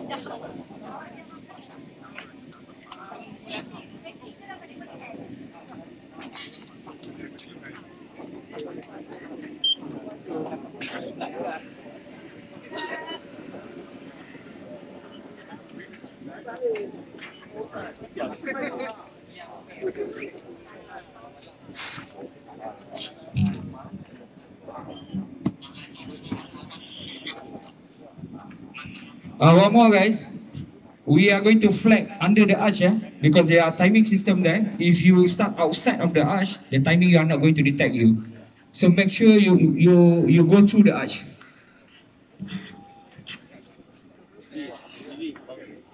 One more, guys. We are going to flag under the arch, because there are timing system there. If you start outside of the arch, the timing are not going to detect you. So make sure you go through the arch.